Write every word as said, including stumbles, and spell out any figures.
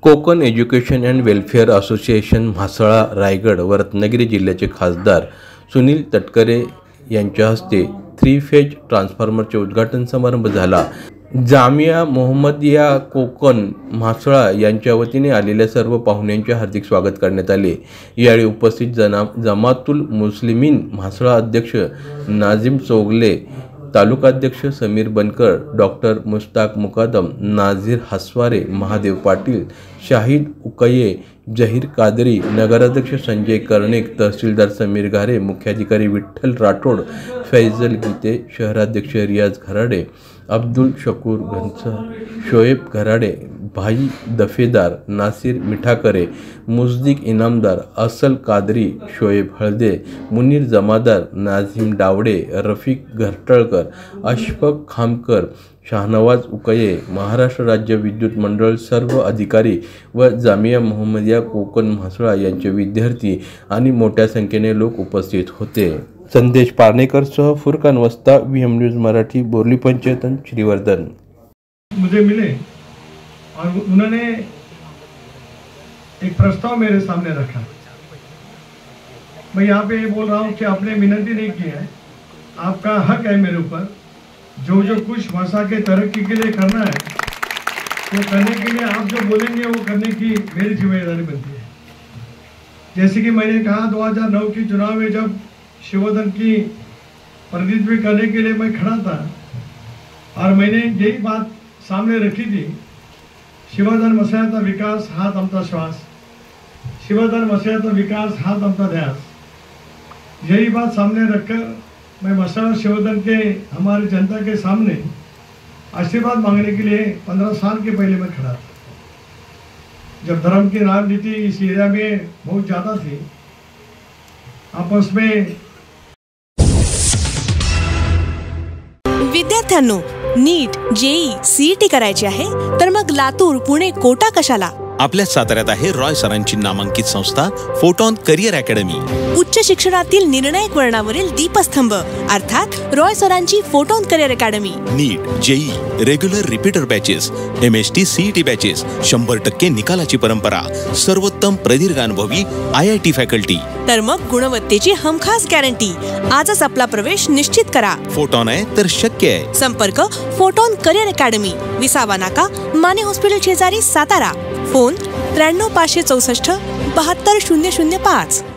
Konkan education and welfare association Mhasala Raigad व रत्नागिरी जिल्ह्याचे खासदार सुनील तटकरे यांच्या हस्ते थ्री फेज ट्रान्सफॉर्मरचे उद्घाटन समारंभ झाला। जामिया मोहम्मदिया कोकण म्हासळा यांच्या वतीने आलेल्या सर्व पाहुण्यांचे हार्दिक स्वागत करण्यात आले। यावेळी उपस्थित जना जमातुल मुस्लिमीन म्हासळा अध्यक्ष नाझीम चौगले, तालुकाध्यक्ष समीर बनकर, डॉक्टर मुश्ताक मुकादम, नाझीर हसवारे, महादेव पाटील, शाहिद उकये, जहीर कादरी, नगराध्यक्ष संजय कर्णिक, तहसीलदार समीर घारे, मुख्याधिकारी विठ्ठल राठोड, फैजल गीते, शहराध्यक्ष रियाज घराडे, अब्दुल शकूर घनसर, शोएब घराडे, भाई दफेदार, नासिर मिठाकरे, मुजदिक इनामदार, असल कादरी, शोएब हळदे, मुनीर जमादार, नाझीम डावडे, रफिक घरटळकर, अशफक खामकर, शाहनवाज उकये, महाराष्ट्र राज्य विद्युत मंडळ सर्व अधिकारी व जामिया मोहम्मदिया कोकण म्हासळा यांचे विद्यार्थी आणि मोठ्या संख्येने लोक उपस्थित होते। संदेश पारनेकर सह फुरकान वस्ता, वीएम न्यूज मराठी, बोरली पंचायत, श्रीवर्धन। मुझे मिले और उन्होंने एक प्रस्ताव मेरे सामने रखा। मैं यहाँ पे ये बोल रहा हूँ कि आपने विनती नहीं की है, आपका हक है मेरे ऊपर, जो जो कुछ भाषा के तरक्की के लिए करना है वो करने के लिए आप जो बोलेंगे वो करने की मेरी जिम्मेदारी बनती है। जैसे कि मैंने कहा दो हज़ार नौ की चुनाव में जब शिवोधन की प्रतिनिधित्व करने के लिए मैं खड़ा था और मैंने यही बात सामने रखी थी, शिवोधन मसायाचा विकास हाच आमचा श्वास, शिवोधन मसायाचा विकास हाच आमचा ध्यास। यही बात सामने रखकर मैं मसाला शिवोधन के हमारी जनता के सामने आशीर्वाद मांगने के लिए पंद्रह साल के पहले मैं खड़ा था। जब धर्म की राजनीति इस एरिया में बहुत ज़्यादा थी, आपस में विद्यार्थ्यांनो, नीट, जेई, सीईटी करायची आहे तर मग लातूर, पुणे, कोटा कशाला? आपल्या साताऱ्यात आहे रॉय सरांची नामांकित संस्था फोटॉन करिअर अकॅडमी। उच्च शिक्षणातील निर्णायक वळणावरील दीपस्तंभ अर्थात रॉय सरांची Photon career academy. NEET, JEE, regular repeater batches, MST, CET batches, शंभर टक्के निकालाची परंपरा, सर्वोत्तम प्रदीर्घ अनुभवी आयआयटी फॅकल्टी, तर मग गुणवत्तेची हमखास गॅरंटी। आजच आपला प्रवेश निश्चित करा। फोटॉन आहे तर शक्य आहे। संपर्क फोटॉन करिअर अकॅडमी, विसावा नाका, माने हॉस्पिटल शेजारी, सातारा। फोन त्र्याण्णव पाचशे चौसष्ट बहात्तर शून्य शून्य पाच।